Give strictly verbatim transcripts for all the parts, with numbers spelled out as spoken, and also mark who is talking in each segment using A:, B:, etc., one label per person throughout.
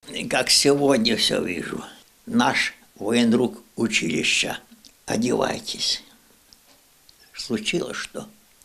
A: Как сегодня все вижу. Наш военрук училища. Одевайтесь. Случилось что?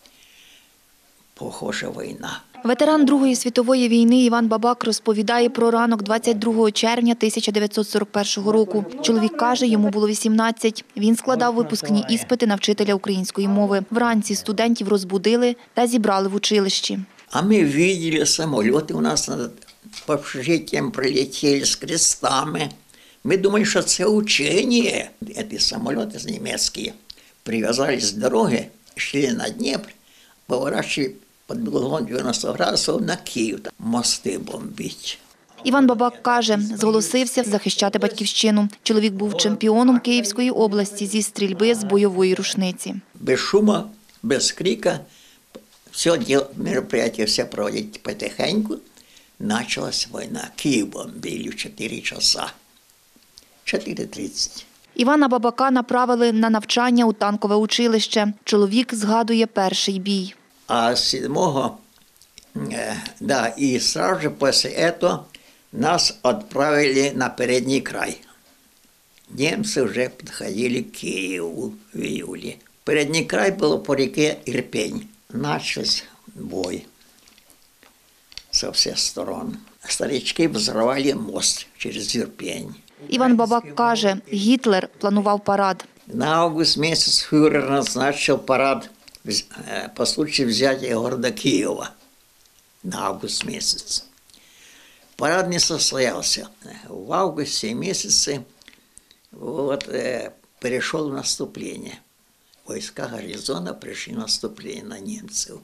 A: Похожа війна.
B: Ветеран Другої світової війни Іван Бабак розповідає про ранок двадцять другого червня тисяча дев'ятсот сорок першого року. Чоловік каже, йому було вісімнадцять. Він складав випускні іспити на вчителя української мови. Вранці студентів розбудили та зібрали в училищі.
A: А ми бачили самоліти у нас над общежиттям прилетіли з крестами. Ми думали, що це учення. Ці самоліти німецькі прив'язали з дороги, йшли на Дніпр, поворачивали під углом дев'яносто градусів на Київ. Мости бомбить.
B: Іван Бабак каже, зголосився захищати батьківщину. Чоловік був чемпіоном Київської області зі стрільби з бойової рушниці.
A: Без шуму, без крика, все мероприятие все проводить потихеньку. Началась війна. Київ бомбили в чотири часа. чотири тридцять.
B: Івана Бабака направили на навчання у танкове училище. Чоловік згадує перший бій.
A: А седьмого, э, да, и сразу же после этого нас отправили на передний край. Немцы уже подходили к Киеву в июле. Передний край был по реке Ирпень. Начался бой со всех сторон. Старички взорвали мост через Ирпень.
B: Іван Бабак каже, Гітлер планував парад.
A: На август месяц фюрер назначил парад по случаю взятия города Киева на август месяц. Парад не состоялся. В августе месяце вот, э, перешел в наступление. Войска гарнизона пришли в наступление на немцев.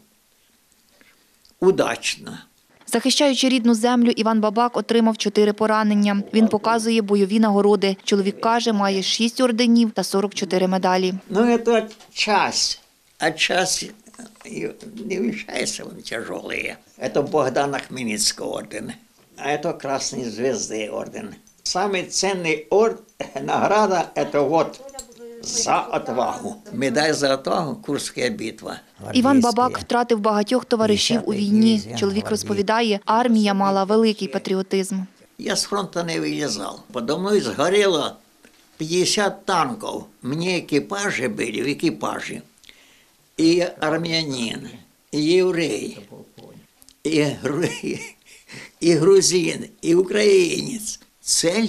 A: Удачно.
B: Захищаючи рідну землю, Іван Бабак отримав чотири поранення. Він показує бойові нагороди. Чоловік каже, має шість орденів та сорок чотири медалі.
A: Ну, це часть. А часть не вмещается, он тяжелые. Это Богдана Хмельницкого орден, а это Красной Звезды орден. Самый ценный орден, награда, это вот за отвагу. Медаль за отвагу, Курська битва.
B: Іван Бабак втратив багатьох товаришів у війні. Чоловік розповідає, армія мала великий патріотизм.
A: Я з фронту не вилізав. Подо мною згоріло п'ятдесят танків. Мені екіпажі були, в екіпажі. И армянин, и еврей, и, и грузин, и украинец. Цель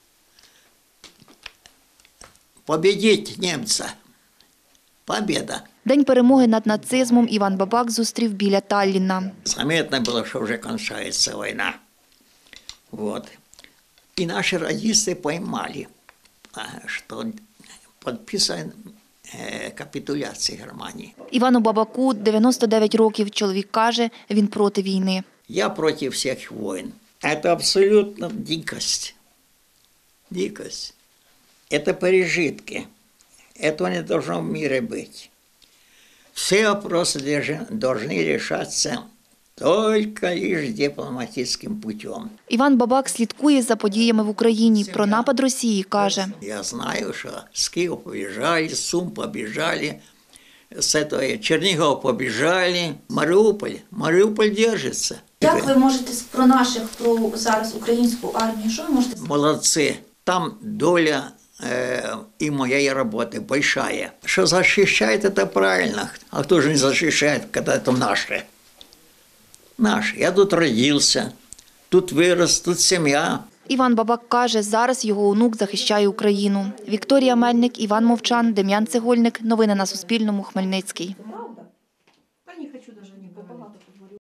A: – победить немца. Победа.
B: День перемоги над нацизмом Іван Бабак зустрів біля Талліна.
A: Заметно было, что уже кончается война. Вот. И наши радисты поймали, что подписан капітуляції Германії.
B: Івану Бабаку дев'яносто дев'ять років. Чоловік каже, він проти війни.
A: Я проти всіх війн. Це абсолютно дикость. Дикость. Це пережитки. Этого не должно в мире быть. Все вопросы должны решаться только лишь дипломатическим путем.
B: Іван Бабак слідкує за подіями в Україні. Про напад Росії каже.
A: Я знаю, що з Києва побіжали, з Сум побіжали, з этого Чернігова побіжали, Маріуполь. Маріуполь держиться.
C: Як ви можете про наших, про зараз українську армію, що ви можете сказати?
A: Молодці. Там доля э, и моей работы большая. Что защищает, это правильно. А кто же не защищает, когда это наше? Наш. Я тут родився, тут вирос, тут сім'я.
B: Іван Бабак каже, зараз його онук захищає Україну. Вікторія Мельник, Іван Мовчан, Дем'ян Цегольник. Новини на Суспільному. Хмельницький.